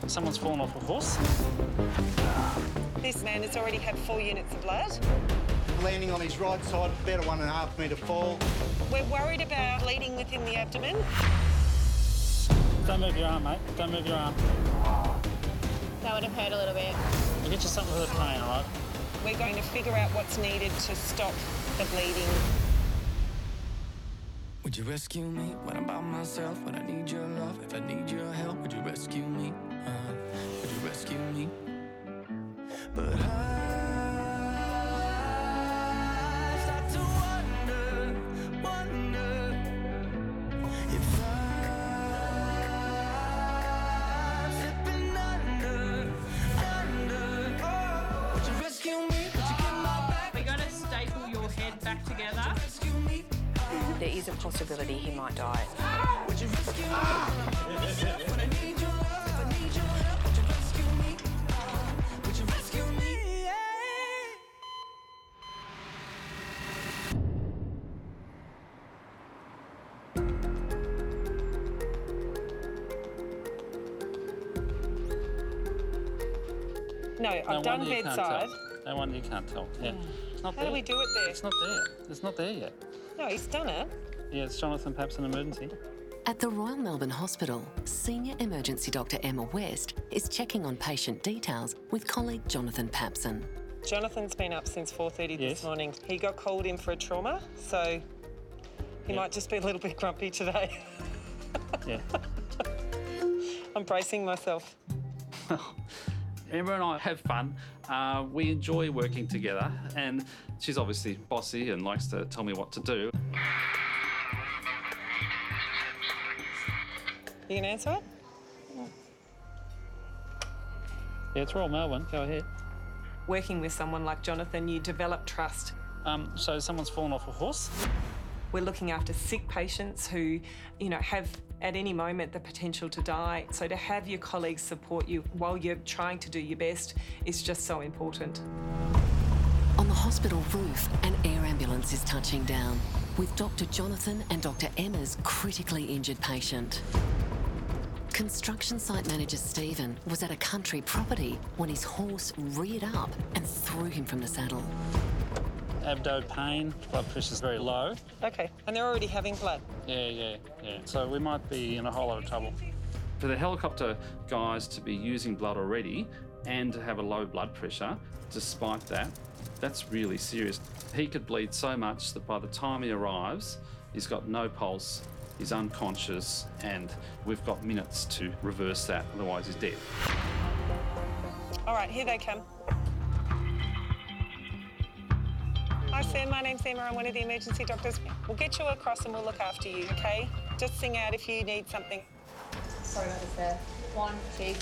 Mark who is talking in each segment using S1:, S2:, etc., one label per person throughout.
S1: Someone's fallen off a horse.
S2: This man has already had 4 units of blood.
S3: Landing on his right side, about a 1.5 metre fall.
S2: We're worried about bleeding within the abdomen.
S1: Don't move your arm, mate. Don't move your arm.
S4: That would have hurt a little bit.
S1: We'll get you something for the pain, all right?
S2: We're going to figure out what's needed to stop the bleeding.
S5: Would you rescue me when I'm by myself? When I need your love, if I need your help, would you rescue me? Would you rescue me? But I start to wonder if I'm slipping under. Would you rescue me? Would you get my back?
S6: We're going to staple your head back together.
S5: Rescue me?
S7: There is a possibility he might die.
S5: Would you rescue me? When I need your love, if I need your help, would you rescue me? Would you rescue me?
S2: No, I've done
S1: wonder you can't
S2: bedside.
S1: tell. No wonder you can't tell. Yeah. It's not
S2: How
S1: there.
S2: do we do it there?
S1: It's not there. It's not there yet.
S2: No, he's done it.
S1: Yeah, it's Jonathan Papson Emergency.
S8: At the Royal Melbourne Hospital, Senior Emergency Dr Emma West is checking on patient details with colleague Jonathan Papson.
S2: Jonathan's been up since 4:30
S1: Yes.
S2: this morning. He got called in for a trauma, so he might just be a little bit grumpy today.
S1: Yeah.
S2: I'm bracing myself.
S9: Emma and I have fun. We enjoy working together, and she's obviously bossy and likes to tell me what to do.
S2: You can answer it?
S1: Yeah, it's Royal Melbourne. Go ahead.
S2: Working with someone like Jonathan, you develop trust.
S1: So someone's fallen off a horse.
S2: We're looking after sick patients who, have at any moment the potential to die. So to have your colleagues support you while you're trying to do your best is just so important.
S8: On the hospital roof, an air ambulance is touching down with Dr Jonathan and Dr Emma's critically injured patient. Construction site manager Stephen was at a country property when his horse reared up and threw him from the saddle.
S1: Abdo pain, blood pressure's very low.
S2: Okay, and they're already having blood.
S1: Yeah. So we might be in a whole lot of trouble.
S9: For the helicopter guys to be using blood already and to have a low blood pressure, despite that, that's really serious. He could bleed so much that by the time he arrives, he's got no pulse, he's unconscious, and we've got minutes to reverse that, otherwise he's dead.
S2: All right, here they come. Hi, Sam. My name's Emma. I'm one of the emergency doctors. We'll get you across and we'll look after you, okay? Just sing out if you need something.
S4: Sorry about this there. 1, 2,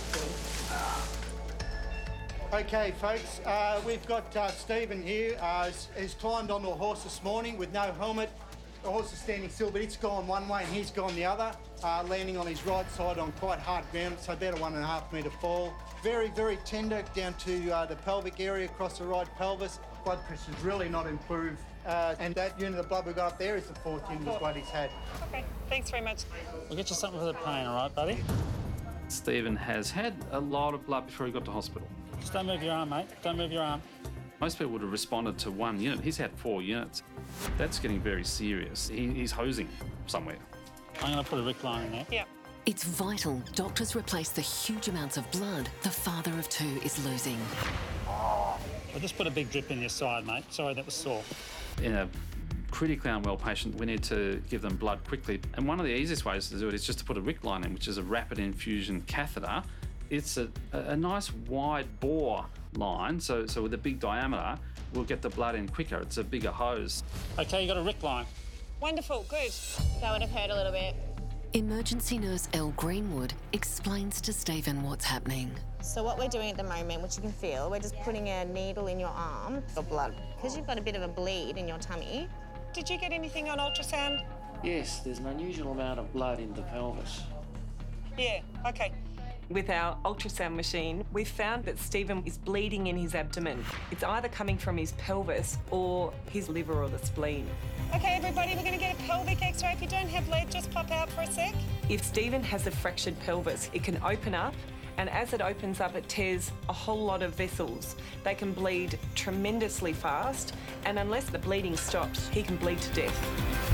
S4: 3.
S3: Okay, folks, we've got Stephen here. He's climbed onto a horse this morning with no helmet. The horse is standing still, but it's gone one way and he's gone the other, landing on his right side on quite hard ground, so about a 1.5 metre fall. Very, very tender down to the pelvic area across the right pelvis. Blood pressure's really not improved. And that unit of blood we've got up there is the 4th unit of blood he's had.
S2: Okay, thanks very much.
S1: We'll get you something for the pain, all right, buddy?
S9: Stephen has had a lot of blood before he got to hospital.
S1: Just don't move your arm, mate. Don't move your arm.
S9: Most people would have responded to 1 unit. He's had 4 units. That's getting very serious. He's hosing somewhere.
S1: I'm going to put a Rick line in there.
S2: Yeah.
S8: It's vital doctors replace the huge amounts of blood the father of 2 is losing.
S1: I'll just put a big drip in your side, mate. Sorry, that was sore.
S9: In a critically unwell patient, we need to give them blood quickly. And one of the easiest ways to do it is just to put a Rick line in, which is a rapid infusion catheter. It's a nice wide bore line, so with a big diameter, we'll get the blood in quicker. It's a bigger hose.
S1: Okay, you got a Rick line.
S2: Wonderful, good.
S4: That would have hurt a little bit.
S8: Emergency nurse Elle Greenwood explains to Stephen what's happening.
S4: So what we're doing at the moment, which you can feel, we're just putting a needle in your arm for blood. Because you've got a bit of a bleed in your tummy.
S2: Did you get anything on ultrasound?
S10: Yes, there's an unusual amount of blood in the pelvis.
S2: Yeah, okay. With our ultrasound machine, we found that Stephen is bleeding in his abdomen. It's either coming from his pelvis or his liver or the spleen. Okay, everybody, we're going to get a pelvic x-ray. If you don't have lead, just pop out for a sec. If Stephen has a fractured pelvis, it can open up And as it opens up, it tears a whole lot of vessels. They can bleed tremendously fast, and unless the bleeding stops, he can bleed to death.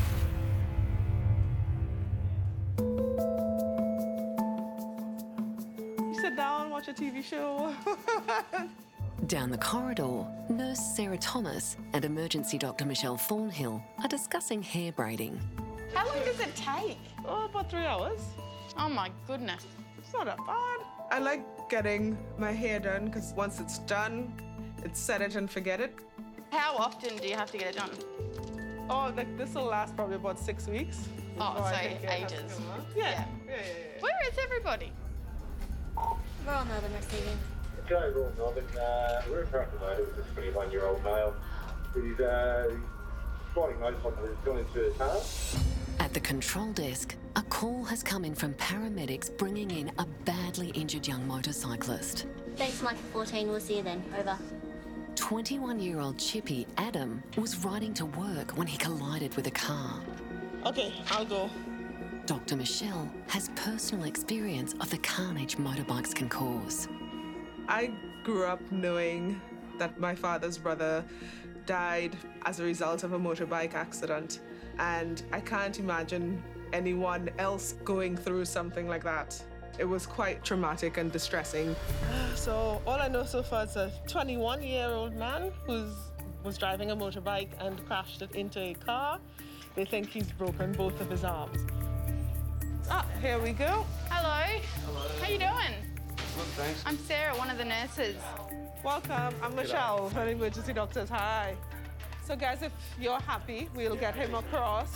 S6: You sit down, watch a TV show.
S8: Down the corridor, nurse Sarah Thomas and emergency doctor Michelle Thornhill are discussing hair braiding.
S11: How long does it take?
S6: Oh, about 3 hours.
S11: Oh my goodness.
S6: It's not that bad. I like getting my hair done because once it's done, it's set it and forget it.
S11: How often do you have to get it done?
S6: Oh, like this will last probably about 6 weeks.
S11: Oh,
S6: before
S11: so
S6: I think it has to
S11: ages.
S6: come out. Yeah.
S11: Where is everybody?
S12: Royal Melbourne receiving.
S13: Joe, Royal Melbourne. We're in Parramatta with this 21-year-old male. He's riding motorcycle has gone into a car.
S8: At the control desk, a call has come in from paramedics bringing in a badly injured young motorcyclist.
S12: Thanks, Mike 14. We'll see you then. Over.
S8: 21-year-old Chippy Adam was riding to work when he collided with a car.
S6: Okay, I'll go.
S8: Dr. Michelle has personal experience of the carnage motorbikes can cause.
S6: I grew up knowing that my father's brother died as a result of a motorbike accident, and I can't imagine anyone else going through something like that. It was quite traumatic and distressing. So all I know so far is a 21-year-old man who was driving a motorbike and crashed it into a car. They think he's broken both of his arms. Ah, here we go.
S11: Hello.
S13: Hello.
S11: How you doing?
S13: Good, thanks.
S11: I'm Sarah, one of the nurses.
S6: Welcome. I'm Michelle, one of the emergency doctors. Hi. So guys, if you're happy, we'll get him across.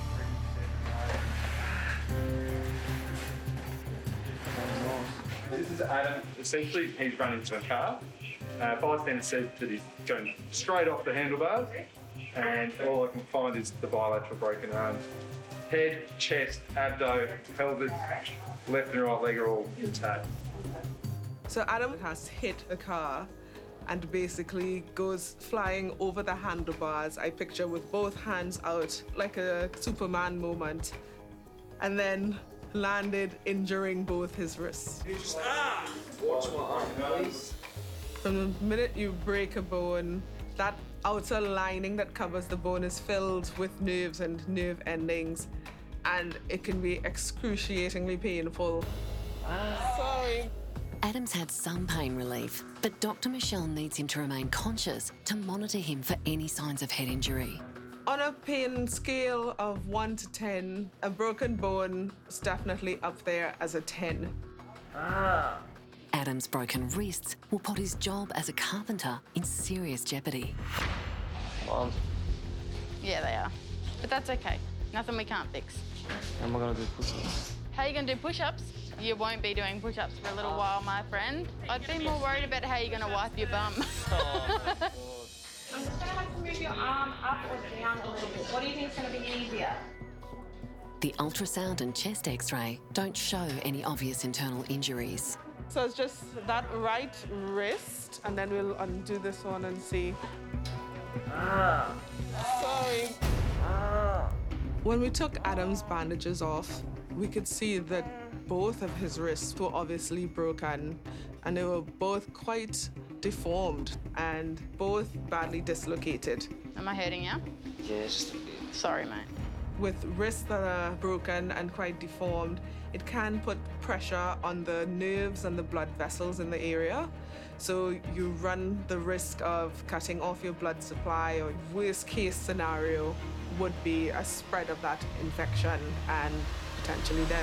S14: This is Adam. Essentially, he's run into a car. Bystander said that he's going straight off the handlebars, and all I can find is the bilateral broken arms. Head, chest, abdo, pelvis, left and right leg are all intact.
S6: So Adam has hit a car and basically goes flying over the handlebars. I picture with both hands out like a Superman moment, and then landed, injuring both his wrists.
S13: Watch my arm, please.
S6: From the minute you break a bone, that outer lining that covers the bone is filled with nerves and nerve endings, and it can be excruciatingly painful. Sorry.
S8: Adam's had some pain relief, but Dr. Michelle needs him to remain conscious to monitor him for any signs of head injury.
S6: On a pain scale of 1 to 10, a broken bone is definitely up there as a 10.
S8: Adam's broken wrists will put his job as a carpenter in serious jeopardy.
S13: Mom.
S11: Yeah, they are. But that's okay. Nothing we can't fix.
S13: How am I going to do push-ups?
S11: How are you going to do push-ups? You won't be doing push-ups for a little while, my friend. I'd be more worried about how you're going to wipe your bum.
S12: I'm just going to have to move your arm up or down a little bit. What do you think is going to be easier?
S8: The ultrasound and chest x-ray don't show any obvious internal injuries.
S6: So it's just that right wrist, and then we'll undo this one and see. Sorry. When we took Adam's bandages off, we could see that both of his wrists were obviously broken, and they were both quite deformed and both badly dislocated.
S11: Am I hurting you?
S13: Yeah, just a bit.
S11: Sorry, mate.
S6: With wrists that are broken and quite deformed, it can put pressure on the nerves and the blood vessels in the area. So you run the risk of cutting off your blood supply, or worst case scenario would be a spread of that infection and potentially death.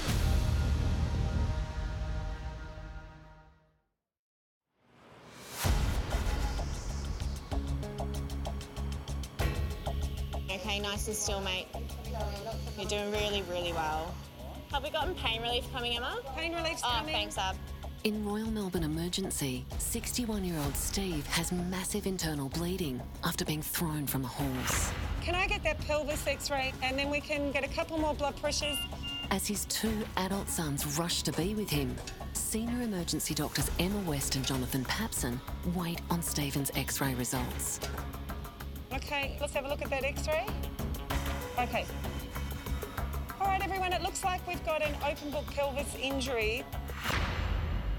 S4: Okay, nice and still, mate. You're doing really, really well. Have we gotten pain relief coming, Emma?
S2: Pain relief's
S4: Oh,
S2: coming.
S4: thanks, Ab.
S8: In Royal Melbourne Emergency, 61-year-old Steve has massive internal bleeding after being thrown from a horse.
S2: Can I get that pelvis x-ray and then we can get a couple more blood pressures?
S8: As his 2 adult sons rush to be with him, senior emergency doctors Emma West and Jonathan Papson wait on Stephen's x-ray results.
S2: Okay, let's have a look at that x-ray. Okay. All right, everyone, it looks like we've got an open book pelvis injury.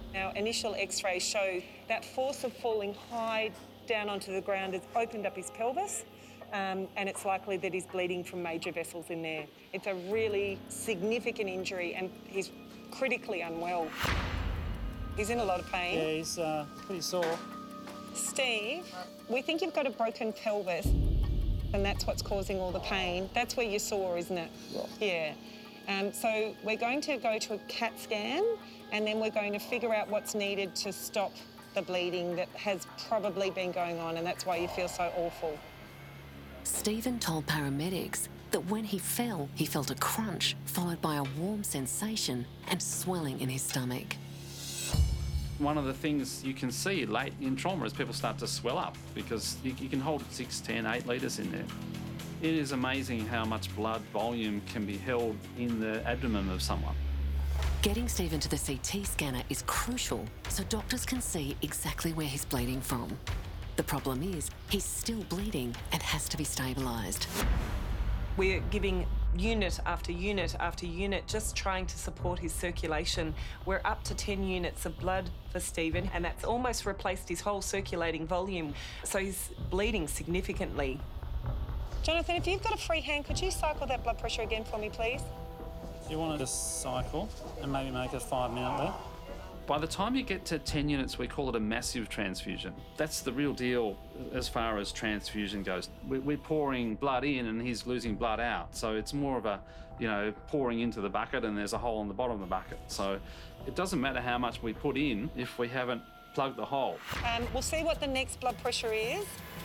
S2: Our initial x-rays show that force of falling high down onto the ground has opened up his pelvis, and it's likely that he's bleeding from major vessels in there. It's a really significant injury and he's critically unwell. He's in a lot of pain.
S1: Yeah, he's pretty sore.
S2: Steve, we think you've got a broken pelvis and that's what's causing all the pain. That's where you're sore, isn't it? Yeah. So we're going to go to a CAT scan and then we're going to figure out what's needed to stop the bleeding that has probably been going on, and that's why you feel so awful.
S8: Stephen told paramedics that when he fell, he felt a crunch followed by a warm sensation and swelling in his stomach.
S9: One of the things you can see late in trauma is people start to swell up because you can hold 6, 10, 8 litres in there. It is amazing how much blood volume can be held in the abdomen of someone.
S8: Getting Stephen to the CT scanner is crucial so doctors can see exactly where he's bleeding from. The problem is he's still bleeding and has to be stabilised.
S2: We're giving unit after unit after unit, just trying to support his circulation. We're up to 10 units of blood for Stephen, and that's almost replaced his whole circulating volume. So he's bleeding significantly. Jonathan, if you've got a free hand, could you cycle that blood pressure again for me, please?
S1: You want to just cycle and maybe make a 5-minute there.
S9: By the time you get to 10 units, we call it a massive transfusion. That's the real deal as far as transfusion goes. We're pouring blood in and he's losing blood out. So it's more of a, pouring into the bucket and there's a hole in the bottom of the bucket. So it doesn't matter how much we put in if we haven't plugged the hole.
S2: We'll see what the next blood pressure is.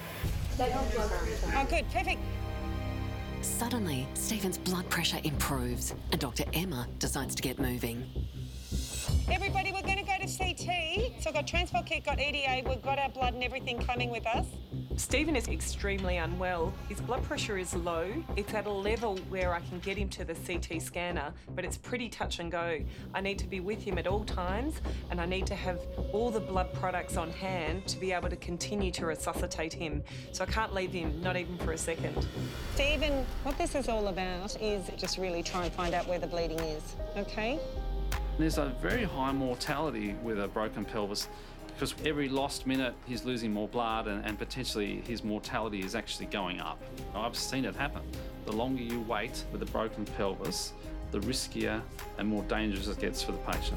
S2: Oh, good, perfect.
S8: Suddenly, Stephen's blood pressure improves and Dr. Emma decides to get moving.
S2: Everybody, we're going to go to CT. So I've got transport kit, got EDA, we've got our blood and everything coming with us. Stephen is extremely unwell. His blood pressure is low. It's at a level where I can get him to the CT scanner, but it's pretty touch and go. I need to be with him at all times, and I need to have all the blood products on hand to be able to continue to resuscitate him. So I can't leave him, not even for a second. Stephen, what this is all about is just really try and find out where the bleeding is, okay?
S9: There's a very high mortality with a broken pelvis because every lost minute he's losing more blood and potentially his mortality is actually going up. I've seen it happen. The longer you wait with a broken pelvis, the riskier and more dangerous it gets for the patient.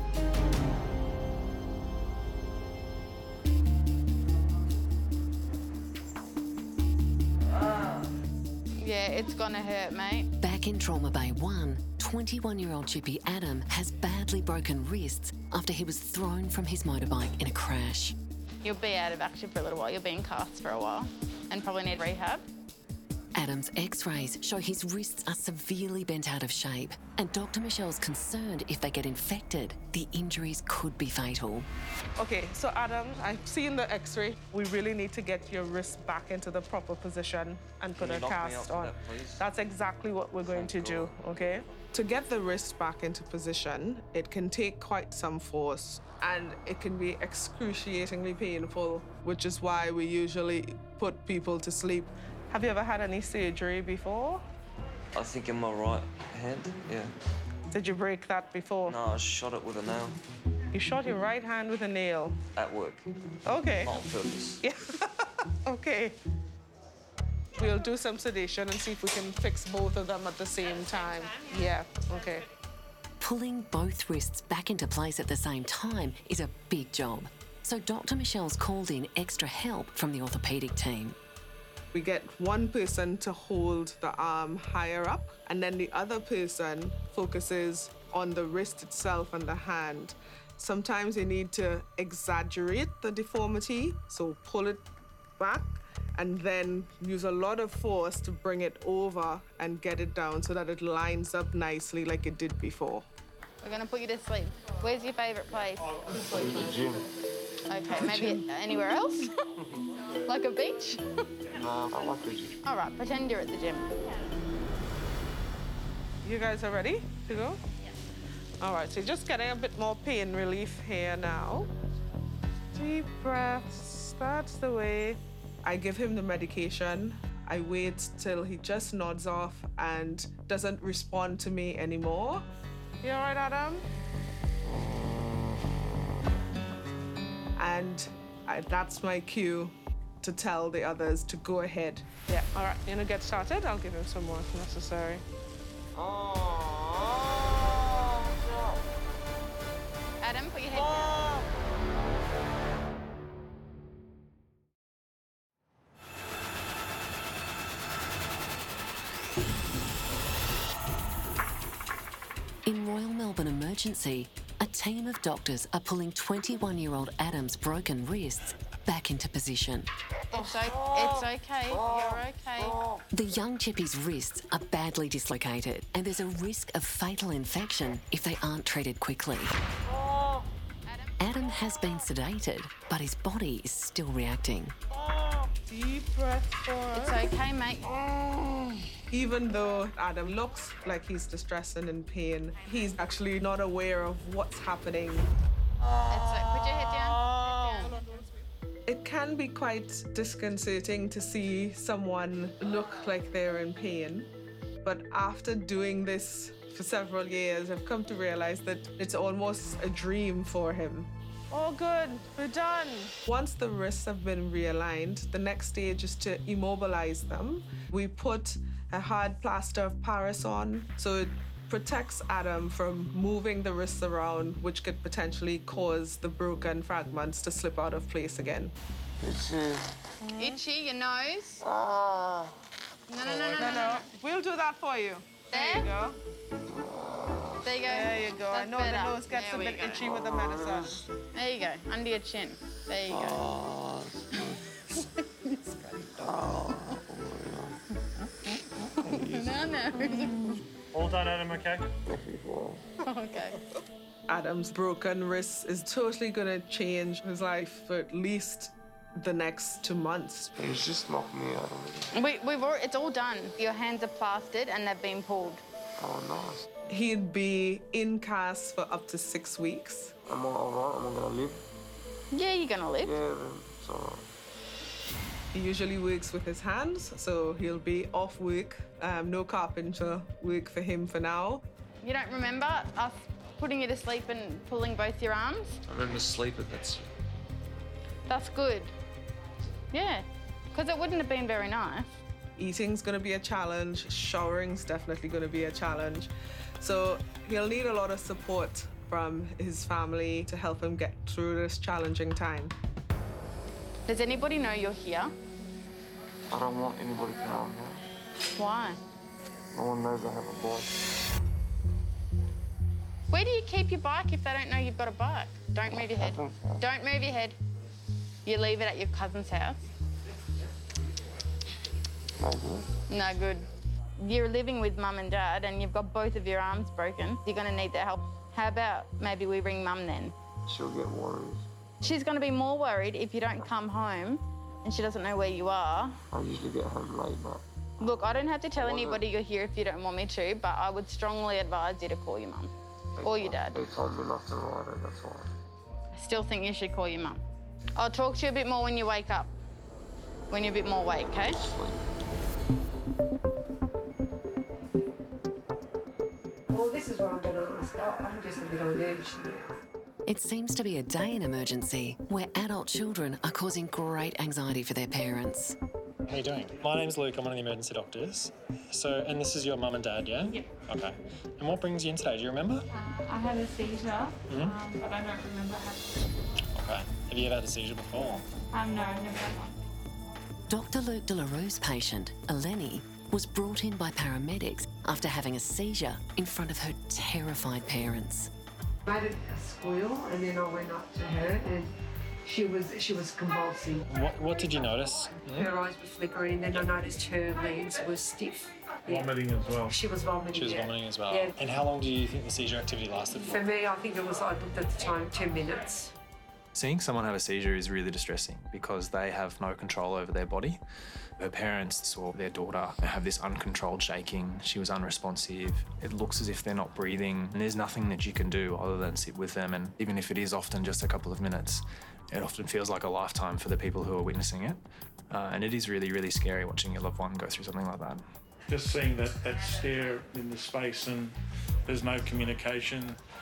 S11: Yeah, it's gonna hurt, mate.
S8: Back in Trauma Bay 1, 21-year-old Chippy Adam has badly broken wrists after he was thrown from his motorbike in a crash.
S11: You'll be out of action for a little while. You'll be in casts for a while and probably need rehab.
S8: Adam's x-rays show his wrists are severely bent out of shape, and Dr. Michelle's concerned if they get infected, the injuries could be fatal.
S6: Okay, so Adam, I've seen the x-ray. We really need to get your wrist back into the proper position and put a cast on. That's exactly what we're going to do, okay? To get the wrist back into position, it can take quite some force and it can be excruciatingly painful, which is why we usually put people to sleep. Have you ever had any surgery before?
S15: I think in my right hand, yeah.
S6: Did you break that before?
S15: No, I shot it with a nail.
S6: You shot your right hand with a nail?
S15: At work.
S6: Okay.
S15: Not on purpose.
S6: Yeah, okay. We'll do some sedation and see if we can fix both of them at the same time. Yeah, okay.
S8: Pulling both wrists back into place at the same time is a big job. So Dr. Michelle's called in extra help from the orthopaedic team.
S6: We get one person to hold the arm higher up, and then the other person focuses on the wrist itself and the hand. Sometimes you need to exaggerate the deformity, so pull it back, and then use a lot of force to bring it over and get it down so that it lines up nicely like it did before.
S11: We're gonna put you to sleep. Where's your favourite place?
S15: The gym.
S11: Okay, maybe anywhere else? Like a beach?
S15: No, I like the gym.
S11: All right, pretend you're at the gym.
S6: You guys are ready to go? Yes. All right, so you're just getting a bit more pain relief here now. Deep breaths, that's the way. I give him the medication. I wait till he just nods off and doesn't respond to me anymore. You all right, Adam? and that's my cue to tell the others to go ahead.
S16: Yeah, all right, you're gonna get started. I'll give him some more if necessary.
S11: Adam, put your head down.
S8: In Royal Melbourne Emergency, a team of doctors are pulling 21-year-old Adam's broken wrists back into position.
S11: It's okay. You're okay.
S8: The young chippy's wrists are badly dislocated, and there's a risk of fatal infection if they aren't treated quickly. Adam has been sedated, but his body is still reacting.
S6: Deep breath for us.
S11: It's okay, mate.
S6: Even though Adam looks like he's distressed and in pain, he's actually not aware of what's happening.
S11: Put your head down.
S6: It can be quite disconcerting to see someone look like they're in pain, but after doing this for several years, I've come to realize that it's almost a dream for him.
S16: Oh, good. We're done.
S6: Once the wrists have been realigned, the next stage is to immobilize them. We put a hard plaster of Paris on, so it protects Adam from moving the wrists around, which could potentially cause the broken fragments to slip out of place again.
S11: Itchy, your nose.
S16: No.
S11: No.
S16: We'll do that for you. There you go.
S11: There you go.
S16: There you go. I know
S11: better.
S16: the nose gets a bit itchy with the medicine.
S11: There you go. Under your chin. There you go. No.
S14: All done, Adam, okay?
S11: Okay.
S6: Adam's broken wrist is totally going to change his life for at least the next 2 months.
S15: He's just knocked me out of it.
S11: It's all done. Your hands are plastered and they've been pulled.
S15: Oh, nice.
S6: He'd be in cast for up to 6 weeks.
S15: Am I all right? Am I going to live?
S11: Yeah, you're going to live.
S15: Yeah, it's all right.
S6: He usually works with his hands, so he'll be off work. No carpenter work for him for now.
S11: You don't remember us putting you to sleep and pulling both your arms?
S15: I remember sleeping,
S11: That's good. Yeah, because it wouldn't have been very nice.
S6: Eating's going to be a challenge. Showering's definitely going to be a challenge. So he'll need a lot of support from his family to help him get through this challenging time.
S11: Does anybody know you're here?
S15: I don't want anybody to know I'm here.
S11: Why?
S15: No one knows I have a bike.
S11: Where do you keep your bike if they don't know you've got a bike? Don't move your head. Don't move your head. You leave it at your cousin's house.
S15: No good.
S11: No good. You're living with mum and dad and you've got both of your arms broken. You're going to need their help. How about maybe we ring mum then?
S15: She'll get worried.
S11: She's going to be more worried if you don't come home and she doesn't know where you are.
S15: I usually get home late, but...
S11: Look, I don't have to tell anybody you're here if you don't want me to, but I would strongly advise you to call your mum or your dad.
S15: They told me not to ride it, that's why.
S11: I still think you should call your mum. I'll talk to you a bit more when you wake up. When you're a bit more awake, okay?
S17: Well, this is what I'm going to ask. I'm just a bit on edge here.
S8: It seems to be a day in emergency where adult children are causing great anxiety for their parents.
S18: How are you doing? My name's Luke, I'm one of the emergency doctors. And this is your mum and dad, yeah?
S12: Yeah.
S18: Okay. And what brings you in today, do you remember?
S12: I had a seizure, but I don't remember how.
S18: Okay. Have you ever had a seizure before?
S12: No, never had one.
S8: Dr. Luke De La Rue's patient, Eleni, was brought in by paramedics after having a seizure in front of her terrified parents.
S17: I made a squeal and then I went up to her and she was convulsing.
S18: What did you notice?
S17: Her eyes were flickering and then I noticed her legs were stiff. Yeah.
S14: Vomiting as well.
S17: She was vomiting.
S18: She was vomiting as well.
S17: Yeah.
S18: And how long do you think the seizure activity lasted for?
S17: For me, I think it was, I looked at the time, 10 minutes.
S19: Seeing someone have a seizure is really distressing because they have no control over their body. Her parents or their daughter have this uncontrolled shaking. She was unresponsive. It looks as if they're not breathing, and there's nothing that you can do other than sit with them. And even if it is often just a couple of minutes, it often feels like a lifetime for the people who are witnessing it. And it is really, really scary watching your loved one go through something like that.
S14: Just seeing that stare in the space and there's no communication,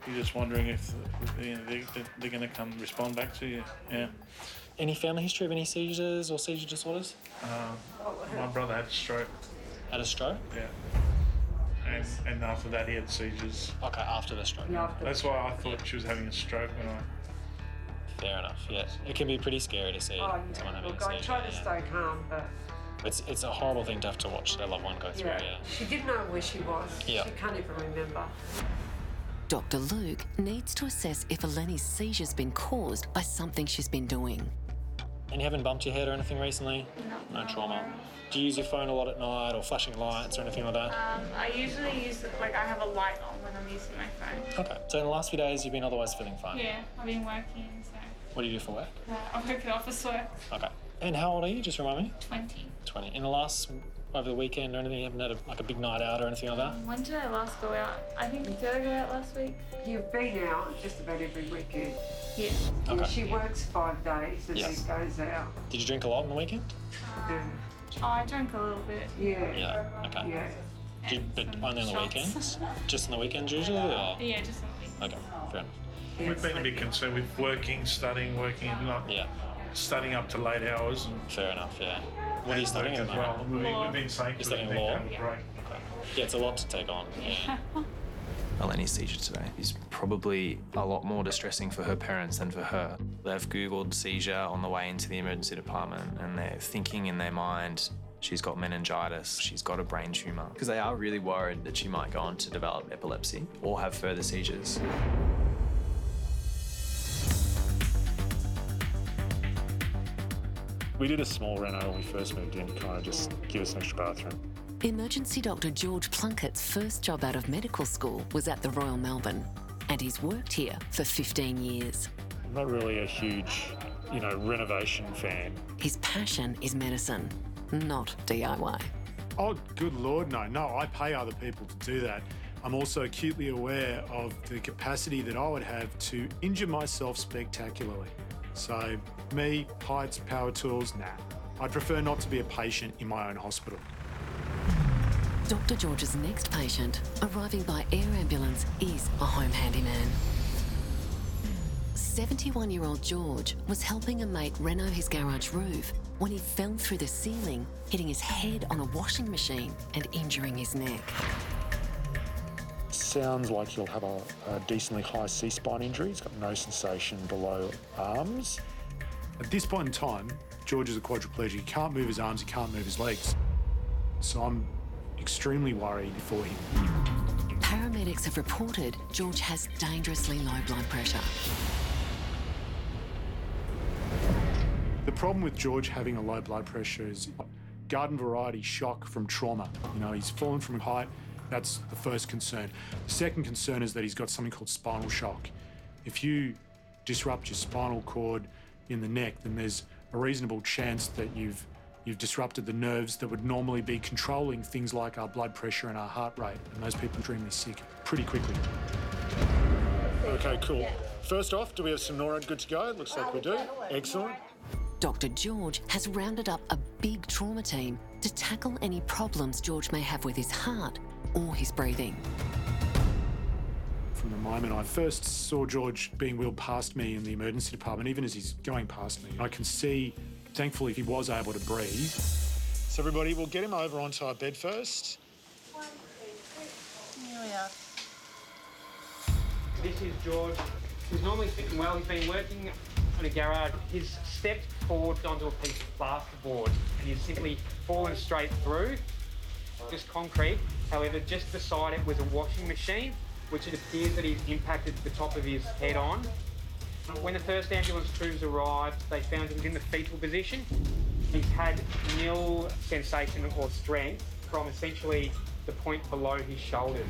S20: You're just wondering if they're going to come respond back to you. Yeah.
S18: Any family history of any seizures or seizure disorders?
S20: My brother had a stroke.
S18: Had a stroke?
S20: Yeah. And after that, he had seizures.
S18: Okay, after the stroke.
S20: That's why I thought she was having a stroke when I...
S18: Fair enough, yeah. It can be pretty scary to see someone having a seizure.
S17: I tried to stay calm, but...
S18: It's a horrible thing to have to watch their loved one go through, yeah.
S17: She didn't know where she was.
S18: Yeah.
S17: She can't even remember.
S8: Dr. Luke needs to assess if Eleni's seizure's been caused by something she's been doing.
S18: And you haven't bumped your head or anything recently? No trauma. Do you use your phone a lot at night or flashing lights or anything like that?
S12: I usually use, I have a light on when I'm using my phone.
S18: Okay. So in the last few days, you've been otherwise feeling fine?
S12: Yeah, I've been working, so...
S18: What do you do for work?
S12: I work at office work.
S18: Okay. And how old are you? Just remind me.
S12: 20.
S18: 20. In the last, over the weekend or anything, you haven't had a big night out or anything like that?
S12: When did I last go out? I think, did I go out last week?
S17: You've been out just about every weekend.
S12: Yeah.
S18: Okay.
S17: She works 5 days and
S18: Yes.
S17: she goes out.
S18: Did you drink a lot on the weekend?
S12: I drank a little bit.
S18: Yeah. Okay.
S17: Yeah.
S18: But only on the
S12: shots.
S18: weekends? Just on the weekends usually? Or?
S12: Yeah, just on the weekend.
S18: Okay, fair enough.
S20: We've been a bit concerned with working, studying, not studying up to late hours. And
S18: fair enough, yeah. What are you studying at the moment?
S20: We've been saying
S18: You're
S20: to them,
S18: studying law?
S20: take a break.
S18: Okay. Yeah, it's a lot to take on. Yeah.
S19: Eleni's seizure today is probably a lot more distressing for her parents than for her. They've Googled seizure on the way into the emergency department and they're thinking in their mind, she's got meningitis, she's got a brain tumour. Because they are really worried that she might go on to develop epilepsy or have further seizures.
S21: We did a small reno when we first moved in to kind of just give us an extra bathroom.
S8: Emergency doctor George Plunkett's first job out of medical school was at the Royal Melbourne, and he's worked here for 15 years.
S21: I'm not really a huge, renovation fan.
S8: His passion is medicine, not DIY.
S21: Oh, good Lord, no. No, I pay other people to do that. I'm also acutely aware of the capacity that I would have to injure myself spectacularly. So, me, heights, power tools, nah. I'd prefer not to be a patient in my own hospital.
S8: Dr. George's next patient, arriving by air ambulance, is a home handyman. 71-year-old George was helping a mate reno his garage roof when he fell through the ceiling, hitting his head on a washing machine and injuring his neck.
S21: Sounds like you'll have a decently high C-spine injury. He's got no sensation below arms. At this point in time, George is a quadriplegic. He can't move his arms, he can't move his legs. So I'm extremely worried for him.
S8: Paramedics have reported George has dangerously low blood pressure.
S21: The problem with George having a low blood pressure is garden variety shock from trauma. He's fallen from a height. That's the first concern. The second concern is that he's got something called spinal shock. If you disrupt your spinal cord in the neck, then there's a reasonable chance that you've disrupted the nerves that would normally be controlling things like our blood pressure and our heart rate, and those people are extremely sick pretty quickly. Okay, cool. First off, do we have some NORAD good to go? It looks like we do. Excellent.
S8: Dr. George has rounded up a big trauma team to tackle any problems George may have with his heart or his breathing.
S21: From the moment I first saw George being wheeled past me in the emergency department, even as he's going past me, I can see, thankfully, he was able to breathe. So everybody, we'll get him over onto our bed first.
S12: Here we are.
S22: This is George. He's normally sitting well. He's been working in a garage. He's stepped forward onto a piece of plasterboard and he's simply fallen straight through. Just concrete. However, just beside it was a washing machine, which it appears that he's impacted the top of his head on. When the first ambulance crews arrived, they found him in the fetal position. He's had nil sensation or strength from essentially the point below his shoulders.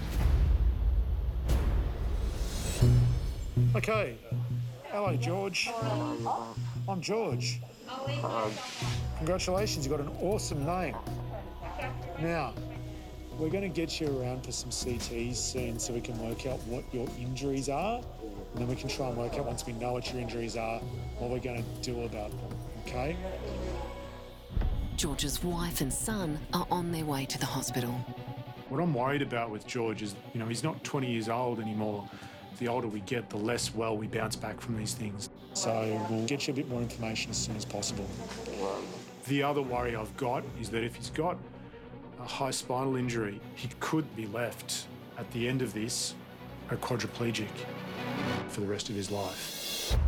S21: Okay. Hello, George. I'm George. Congratulations, you've got an awesome name. Now, we're going to get you around for some CTs soon so we can work out what your injuries are, and then we can try and work out, once we know what your injuries are, what we're going to do about them, okay?
S8: George's wife and son are on their way to the hospital.
S21: What I'm worried about with George is, he's not 20 years old anymore. The older we get, the less well we bounce back from these things. So we'll get you a bit more information as soon as possible. The other worry I've got is that if he's got a high spinal injury, he could be left at the end of this a quadriplegic for the rest of his life.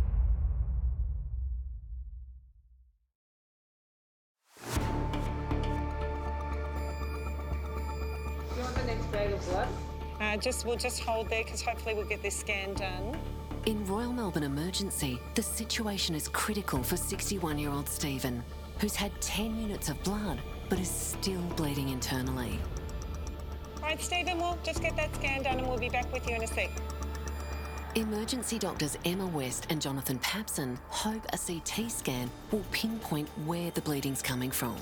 S2: You want the next bag of blood? We'll just hold there because hopefully we'll get this scan done.
S8: In Royal Melbourne Emergency, the situation is critical for 61-year-old Stephen, who's had 10 units of blood but is still bleeding internally.
S2: Right, Stephen, we'll just get that scan done and we'll be back with you in a sec.
S8: Emergency doctors Emma West and Jonathan Papson hope a CT scan will pinpoint where the bleeding's coming from.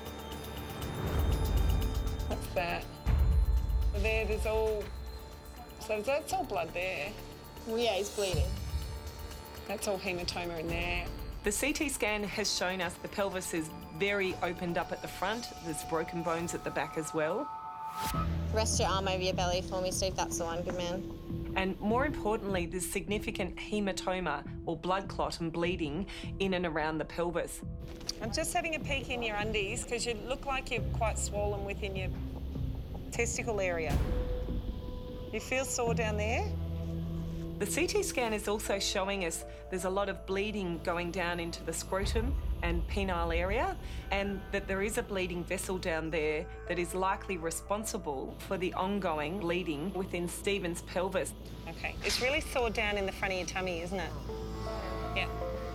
S2: What's that? There's all... So that's all blood there.
S4: Well, yeah, he's bleeding.
S2: That's all haematoma in there. The CT scan has shown us the pelvis is very opened up at the front. There's broken bones at the back as well.
S4: Rest your arm over your belly for me, Steve. That's the one. Good man.
S2: And more importantly, there's significant haematoma or blood clot and bleeding in and around the pelvis. I'm just having a peek in your undies because you look like you're quite swollen within your testicle area. You feel sore down there? The CT scan is also showing us there's a lot of bleeding going down into the scrotum and penile area, and that there is a bleeding vessel down there that is likely responsible for the ongoing bleeding within Stephen's pelvis. Okay, it's really sore down in the front of your tummy, isn't it? Yeah.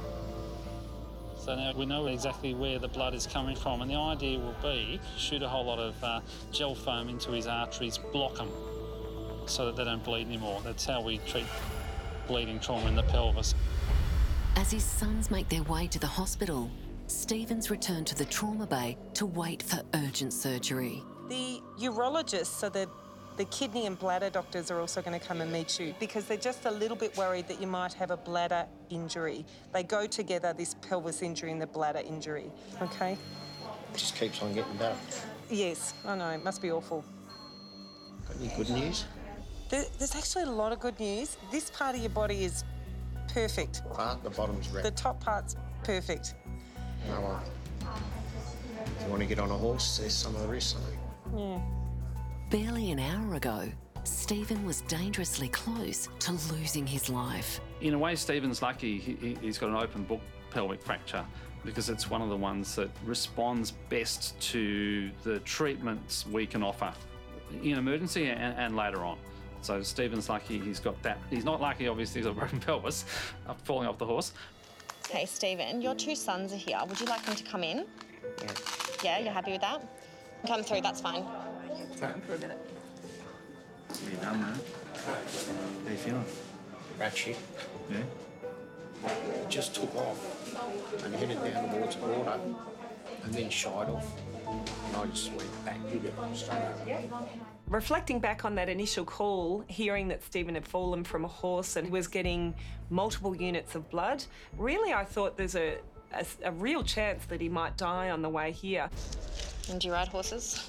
S1: So now we know exactly where the blood is coming from, and the idea will be shoot a whole lot of gel foam into his arteries, block them so that they don't bleed anymore. That's how we treat bleeding trauma in the pelvis.
S8: As his sons make their way to the hospital, Stephen's returned to the trauma bay to wait for urgent surgery.
S2: The urologists, so the kidney and bladder doctors are also going to come and meet you because they're just a little bit worried that you might have a bladder injury. They go together, this pelvis injury and the bladder injury, okay?
S5: It just keeps on getting better.
S2: Yes, I know, it must be awful.
S5: Got any good news?
S2: There's actually a lot of good news. This part of your body is perfect.
S5: The bottom's red.
S2: The top part's perfect.
S5: No, well, if you want to get on a horse, there's some of the rest of it.
S2: Yeah.
S8: Barely an hour ago, Stephen was dangerously close to losing his life.
S9: In a way, Stephen's lucky he's got an open book pelvic fracture because it's one of the ones that responds best to the treatments we can offer in emergency and later on. So Stephen's lucky he's got that. He's not lucky, obviously, he's got a broken pelvis, falling off the horse.
S4: Hey, Stephen, your two sons are here. Would you like them to come in?
S5: Yeah.
S4: Yeah, you're happy with that? Come through, that's fine.
S2: Time for a minute.
S5: What are you done, man? How you feeling? Rat shit. Yeah? It just took off and headed down towards the water and then shied off. And I just went back straight over.
S2: Reflecting back on that initial call, hearing that Stephen had fallen from a horse and was getting multiple units of blood, really I thought there's a real chance that he might die on the way here.
S4: And do you ride horses?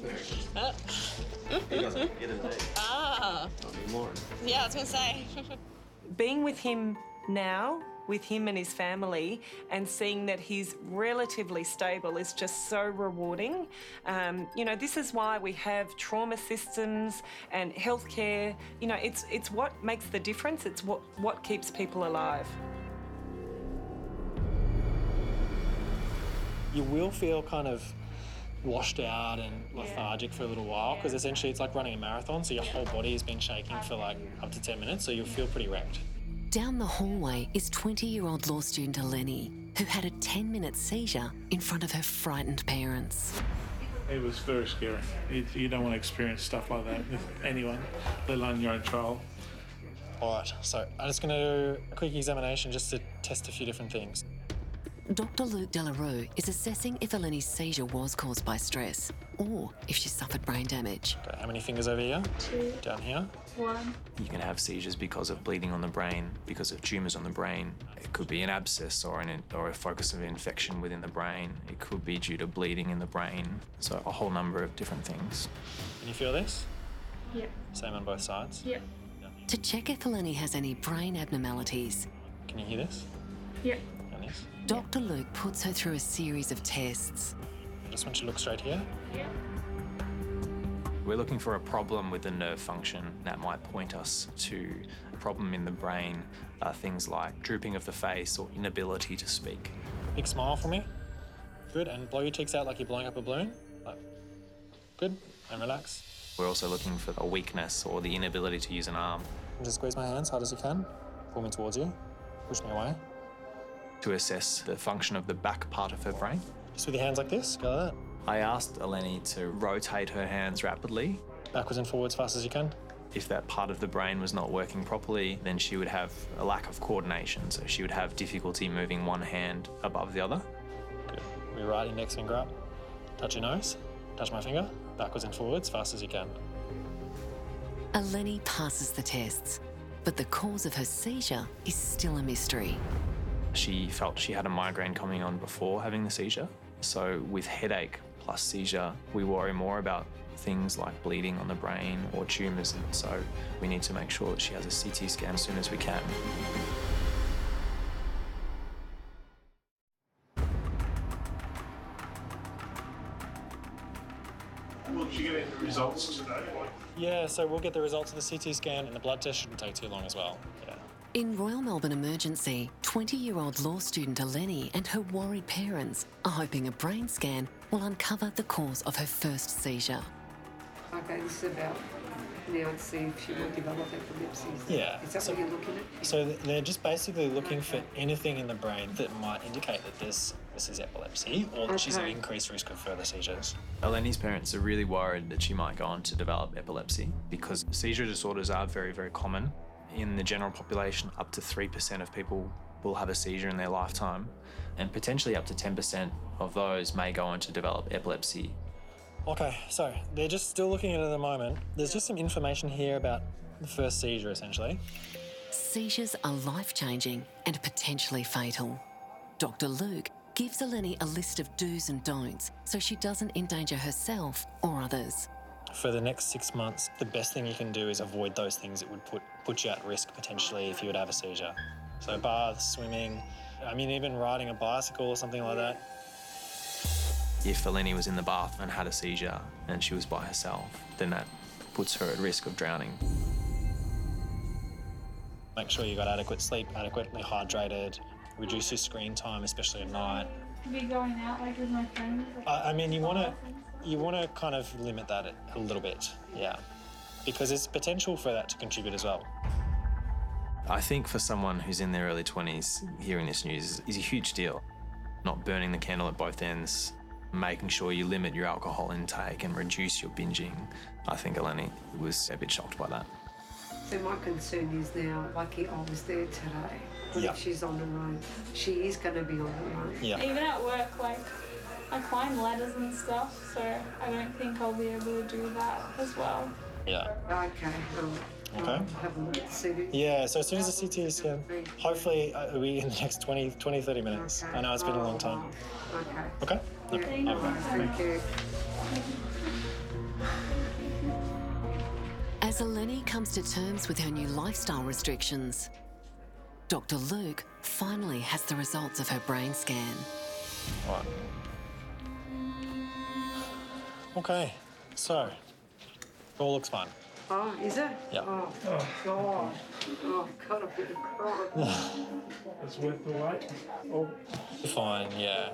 S5: He doesn't get it.
S4: Ah.
S5: Not anymore.
S4: Yeah, I was going to say.
S2: Being with him now, with him and his family, and seeing that he's relatively stable is just so rewarding. You know, this is why we have trauma systems and healthcare. You know, it's what makes the difference. It's what keeps people alive.
S18: You will feel kind of washed out and lethargic for a little while because essentially it's like running a marathon, so your whole body has been shaking for like up to 10 minutes, so you'll feel pretty wrecked.
S8: Down the hallway is 20-year-old law student Eleni, who had a 10-minute seizure in front of her frightened parents.
S20: It was very scary. You don't want to experience stuff like that with anyone, let alone your own child.
S18: All right, so I'm just going to do a quick examination just to test a few different things.
S8: Dr. Luke Delarue is assessing if Eleni's seizure was caused by stress or if she suffered brain damage.
S18: Okay, how many fingers over here?
S12: 2.
S18: Down here?
S12: 1.
S19: You can have seizures because of bleeding on the brain, because of tumours on the brain. It could be an abscess or a focus of infection within the brain. It could be due to bleeding in the brain. So a whole number of different things.
S18: Can you feel this?
S12: Yeah.
S18: Same on both sides?
S12: Yeah.
S18: Down
S8: to check if Eleni has any brain abnormalities.
S18: Can you hear this?
S16: Yep.
S18: Yes.
S8: Dr. Luke puts her through a series of tests.
S18: Just want you to look straight here.
S16: Yeah.
S19: We're looking for a problem with the nerve function that might point us to a problem in the brain, things like drooping of the face or inability to speak.
S18: Big smile for me. Good, and blow your cheeks out like you're blowing up a balloon. Good, and relax.
S19: We're also looking for a weakness or the inability to use an arm.
S18: Just squeeze my hands hard as you can. Pull me towards you. Push me away.
S19: To assess the function of the back part of her brain.
S18: Just with your hands like this, go like that.
S19: I asked Eleni to rotate her hands rapidly.
S18: Backwards and forwards fast as you can.
S19: If that part of the brain was not working properly, then she would have a lack of coordination, so she would have difficulty moving one hand above the other.
S18: Good. Your right index finger up. Touch your nose. Touch my finger. Backwards and forwards fast as you can.
S8: Eleni passes the tests, but the cause of her seizure is still a mystery.
S19: She felt she had a migraine coming on before having the seizure. So with headache plus seizure, we worry more about things like bleeding on the brain or tumours, and so we need to make sure that she has a CT scan as soon as we can.
S20: Will you get the results today?
S18: Yeah, so we'll get the results of the CT scan, and the blood test shouldn't take too long as well. Yeah.
S8: In Royal Melbourne Emergency, 20-year-old law student Eleni and her worried parents are hoping a brain scan will uncover the cause of her first seizure.
S17: Okay, this is about now to see if she will develop epilepsy.
S18: Yeah.
S17: Is that what you're looking at?
S18: So they're just basically looking for anything in the brain that might indicate that this is epilepsy or that she's at increased risk of further seizures.
S19: Eleni's parents are really worried that she might go on to develop epilepsy because seizure disorders are very, very common. In the general population, up to 3% of people will have a seizure in their lifetime, and potentially up to 10% of those may go on to develop epilepsy.
S18: Okay, so they're just still looking at it at the moment. There's just some information here about the first seizure, essentially.
S8: Seizures are life-changing and potentially fatal. Dr. Luke gives Eleni a list of do's and don'ts so she doesn't endanger herself or others.
S18: For the next 6 months, the best thing you can do is avoid those things that would put you at risk potentially if you would have a seizure. So baths, swimming, even riding a bicycle or something like that.
S19: If Eleni was in the bath and had a seizure and she was by herself, then that puts her at risk of drowning.
S18: Make sure you got adequate sleep, adequately hydrated, reduce your screen time, especially at night.
S12: Be going out like with my friends.
S18: You want to kind of limit that a little bit, yeah, because there's potential for that to contribute as well.
S19: I think for someone who's in their early 20s, hearing this news is a huge deal. Not burning the candle at both ends, making sure you limit your alcohol intake and reduce your binging. I think Eleni was a bit shocked by that.
S17: So my concern is now, Lucky, I was there today. What if she's on her own? She is going to be on her own.
S18: Yeah.
S12: Even at work, I climb ladders and stuff, so I don't think I'll be able to do that as well.
S18: Yeah.
S17: Okay.
S18: Okay.
S17: Have a look at the city.
S18: Yeah, so as soon as the CT scan, hopefully it'll be in the next 20, 30 minutes.
S17: Okay.
S18: I know it's been a long time.
S17: Okay.
S18: Okay?
S17: Thank you.
S8: As Eleni comes to terms with her new lifestyle restrictions, Dr. Luke finally has the results of her brain scan.
S18: All right. Okay, so it all looks fine.
S17: Oh, is it?
S18: Yeah.
S17: Oh, God. Oh, got a bit of cry.
S20: It's worth the wait. Oh.
S18: Fine, yeah.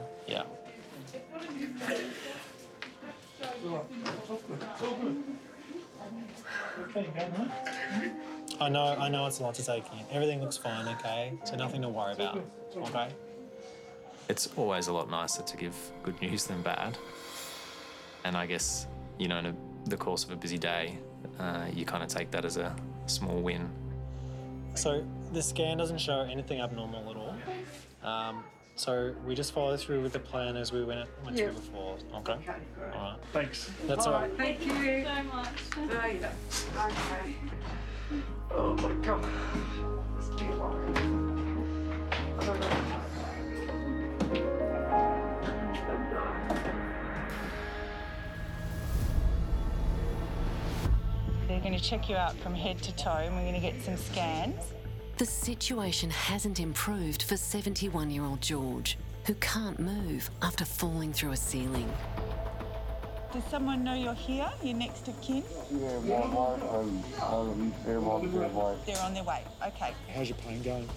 S18: I know it's a lot to take in. Everything looks fine, okay? So nothing to worry about, okay?
S19: It's always a lot nicer to give good news than bad. And I guess, in the course of a busy day, you kind of take that as a small win.
S18: So the scan doesn't show anything abnormal at all. So we just follow through with the plan as we went through before, okay? All right.
S20: Thanks.
S18: That's all right.
S17: Thank you.
S12: So much.
S17: Okay. Oh, my God. Must be a while. I don't know.
S3: They're going to to check you out from head to toe and we're going to get some scans.
S8: The situation hasn't improved for 71-year-old George, who can't move after falling through a ceiling.
S3: Does someone know you're here? You're next of kin?
S15: Yeah, my wife and their wife.
S3: They're on their way. Okay.
S21: How's your pain going?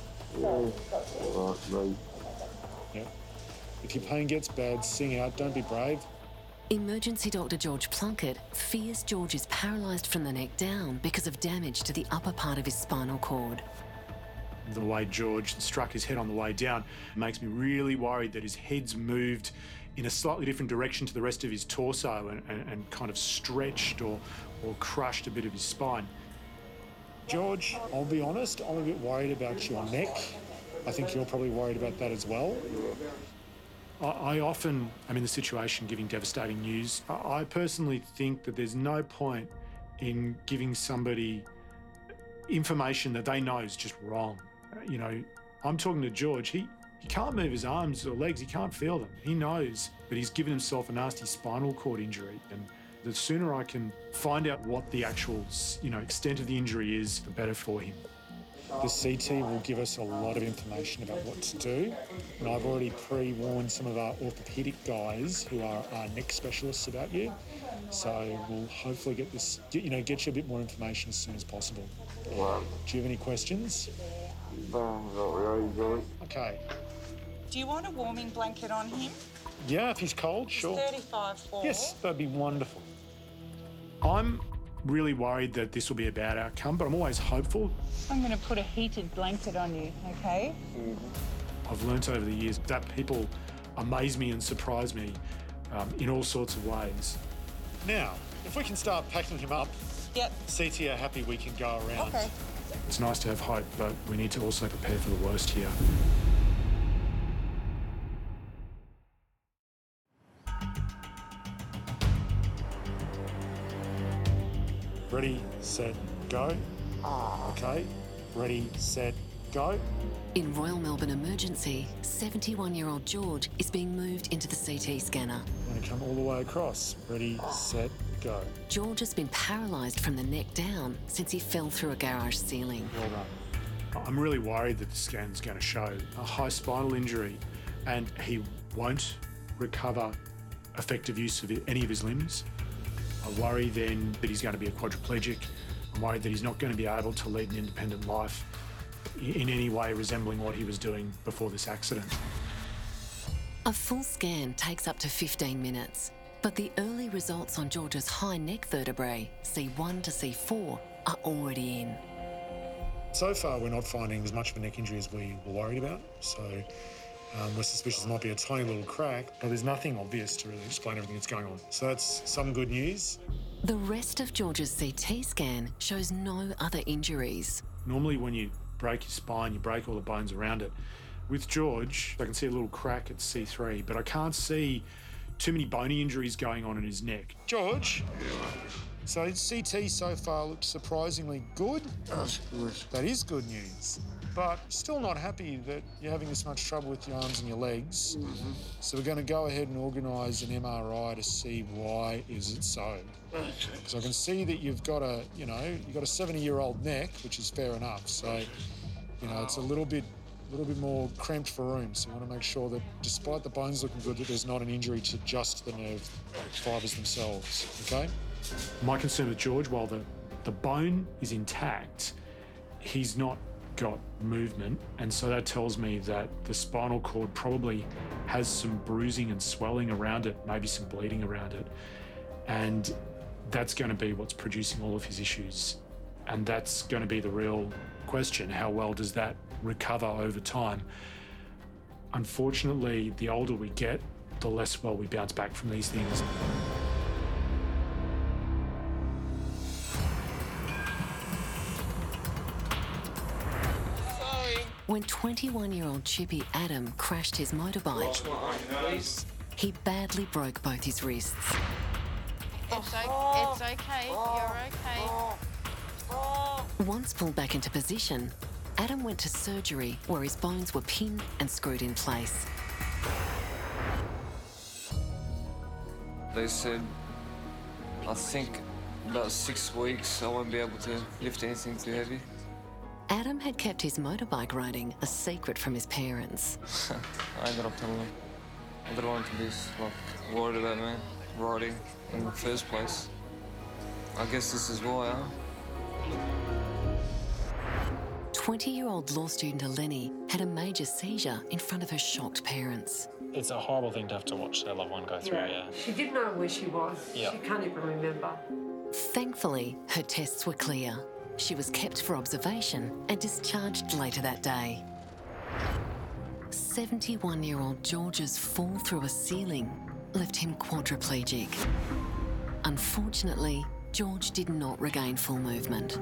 S15: Right.
S21: Yeah. If your pain gets bad, sing out. Don't be brave.
S8: Emergency doctor George Plunkett fears George is paralysed from the neck down because of damage to the upper part of his spinal cord.
S21: The way George struck his head on the way down makes me really worried that his head's moved in a slightly different direction to the rest of his torso and kind of stretched or crushed a bit of his spine. George, I'll be honest, I'm a bit worried about your neck. I think you're probably worried about that as well. I often am in the situation giving devastating news. I personally think that there's no point in giving somebody information that they know is just wrong. You know, I'm talking to George. He can't move his arms or legs. He can't feel them. He knows that he's given himself a nasty spinal cord injury. And the sooner I can find out what the actual, extent of the injury is, the better for him. The CT will give us a lot of information about what to do. And I've already pre-warned some of our orthopaedic guys who are our neck specialists about you. So we'll hopefully get you a bit more information as soon as possible.
S15: Wow.
S21: Do you have any questions?
S15: No, not really, George.
S21: Okay.
S3: Do you want a warming blanket on him?
S21: Yeah, if he's cold, sure.
S3: 35.4.
S21: Yes, that'd be wonderful. I'm really worried that this will be a bad outcome, but I'm always hopeful.
S3: I'm going to put a heated blanket on you, okay?
S21: I've learnt over the years that people amaze me and surprise me in all sorts of ways. Now, if we can start packing him up,
S3: yep.
S21: CT are happy we can go around.
S3: Okay.
S21: It's nice to have hope, but we need to also prepare for the worst here. Ready, set, go. Okay. Ready, set, go.
S8: In Royal Melbourne Emergency, 71-year-old George is being moved into the CT scanner.
S21: I'm going to come all the way across. Ready, set, go.
S8: George has been paralysed from the neck down since he fell through a garage ceiling.
S21: Well done. I'm really worried that the scan's going to show a high spinal injury and he won't recover effective use of any of his limbs. I worry then that he's going to be a quadriplegic. I'm worried that he's not going to be able to lead an independent life in any way resembling what he was doing before this accident.
S8: A full scan takes up to 15 minutes, but the early results on George's high neck vertebrae, C1 to C4, are already in.
S21: So far, we're not finding as much of a neck injury as we were worried about, so we're suspicious it might be a tiny little crack, but there's nothing obvious to really explain everything that's going on. So that's some good news.
S8: The rest of George's CT scan shows no other injuries.
S21: Normally when you break your spine, you break all the bones around it. With George, I can see a little crack at C3, but I can't see too many bony injuries going on in his neck. George? So CT so far looks surprisingly good.
S15: That's good.
S21: That is good news. But still not happy that you're having this much trouble with your arms and your legs.
S15: Mm-hmm.
S21: So we're going to go ahead and organise an MRI to see why is it so. Because I can see that you've got a 70-year-old neck, which is fair enough. So, it's a little bit more cramped for room. So we want to make sure that despite the bones looking good, that there's not an injury to just the nerve fibres themselves, okay? My concern with George, while the bone is intact, he's not got movement, and so that tells me that the spinal cord probably has some bruising and swelling around it, maybe some bleeding around it, and that's going to be what's producing all of his issues. And that's going to be the real question. How well does that recover over time? Unfortunately, the older we get, the less well we bounce back from these things.
S8: When 21-year-old Chippy Adam crashed his motorbike, he badly broke both his wrists.
S11: It's okay. You're okay.
S8: Once pulled back into position, Adam went to surgery where his bones were pinned and screwed in place.
S15: They said, I think about 6 weeks, I won't be able to lift anything too heavy.
S8: Adam had kept his motorbike riding a secret from his parents.
S15: I ended up telling them. I don't want to be like worried about me riding in the first place. I guess this is why, huh?
S8: 20-year-old law student Eleni had a major seizure in front of her shocked parents.
S18: It's a horrible thing to have to watch their loved one go through, yeah.
S17: She didn't know where she was.
S18: Yep.
S17: She can't even remember.
S8: Thankfully, her tests were clear. She was kept for observation and discharged later that day. 71-year-old George's fall through a ceiling left him quadriplegic. Unfortunately, George did not regain full movement.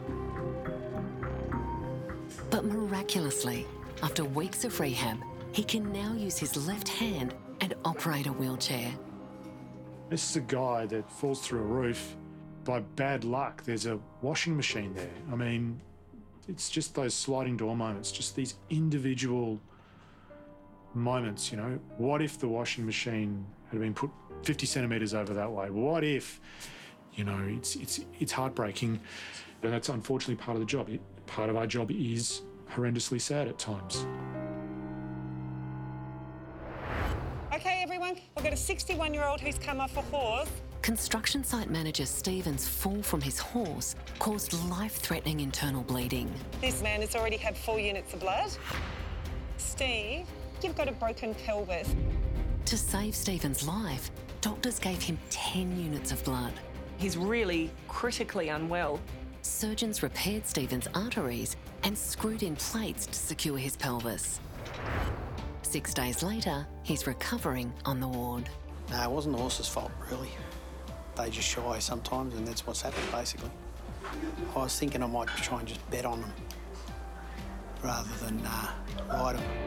S8: But miraculously, after weeks of rehab, he can now use his left hand and operate a wheelchair.
S21: This is a guy that falls through a roof. By bad luck, there's a washing machine there. I mean, it's just those sliding door moments, just these individual moments, you know. What if the washing machine had been put 50 centimetres over that way? What if, you know, it's heartbreaking. And that's unfortunately part of the job. Part of our job is horrendously sad at times.
S2: Okay, everyone, we've got a 61-year-old who's come off a horse.
S8: Construction site manager Stephen's fall from his horse caused life-threatening internal bleeding.
S2: This man has already had 4 units of blood. Steve, you've got a broken pelvis.
S8: To save Stephen's life, doctors gave him 10 units of blood.
S2: He's really critically unwell.
S8: Surgeons repaired Stephen's arteries and screwed in plates to secure his pelvis. 6 days later, he's recovering on the ward.
S7: No, it wasn't the horse's fault, really. They just shy sometimes, and that's what's happened, basically. I was thinking I might try and just bet on them rather than ride them.